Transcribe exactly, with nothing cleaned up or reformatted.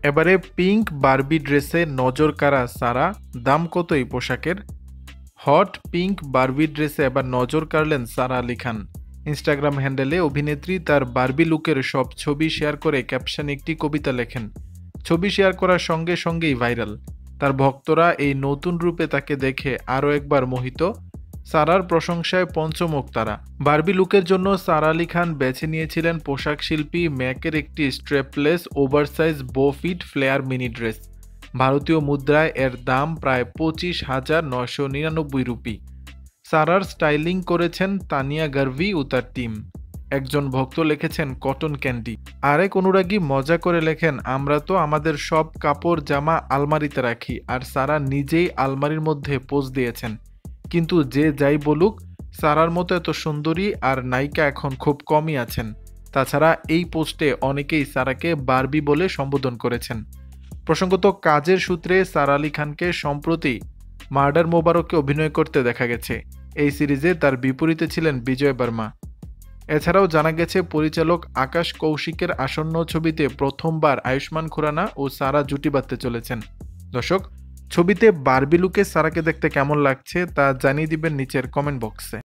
এবারে pink Barbie ড্রেসে নজর কাড়া সারা, দাম কত এই পোশাকের? হট পিঙ্ক বারবি ড্রেসে এবার নজর কাড়লেন সারা আলি খান। ইনস্টাগ্রাম হ্যান্ডেলে অভিনেত্রী তার বারবি লুকের সব ছবি শেয়ার করে ক্যাপশনে একটি কবিতা লেখেন। ছবি শেয়ার করার সঙ্গে সঙ্গেই ভাইরাল। তার ভক্তরা এই নতুন রূপে তাকে দেখে আরও একবার মোহিত। সারার প্রশংসায় পঞ্চমুখ তারা। বারবি লুকের জন্য সারা আলি খান বেছে নিয়েছিলেন পোশাক শিল্পী ম্যাকের একটি স্ট্রেপলেস ওভারসাইজ বোফিট ফ্লেয়ার মিনি ড্রেস। ভারতীয় মুদ্রায় এর দাম প্রায় পঁচিশ হাজার নয়শো নিরানব্বই রুপি। সারার স্টাইলিং করেছেন তানিয়া গার্ভি ও তার টিম। একজন ভক্ত লিখেছেন কটন ক্যান্ডি। আরেক অনুরাগী মজা করে লেখেন, আমরা তো আমাদের সব কাপড় জামা আলমারিতে রাখি, আর সারা নিজেই আলমারির মধ্যে পোজ দিয়েছেন। কিন্তু যে যাই বলুক, সারার মতো এত সুন্দরী আর নায়িকা এখন খুব কমই আছেন। তাছাড়া এই পোস্টে অনেকেই সারাকে বারবি বলে সম্বোধন করেছেন। প্রসঙ্গত, কাজের সূত্রে সারা আলি খানকে সম্প্রতি মার্ডার মোবারকে অভিনয় করতে দেখা গেছে। এই সিরিজে তার বিপরীতে ছিলেন বিজয় বর্মা। এছাড়াও জানা গেছে পরিচালক আকাশ কৌশিকের আসন্ন ছবিতে প্রথমবার আয়ুষ্মান খুরানা ও সারা জুটি বাঁধতে চলেছেন। দর্শক, ছবিতে বারবি লুকে সারাকে দেখতে কেমন লাগছে তা জানিয়ে দিবেন নিচের কমেন্ট বক্সে।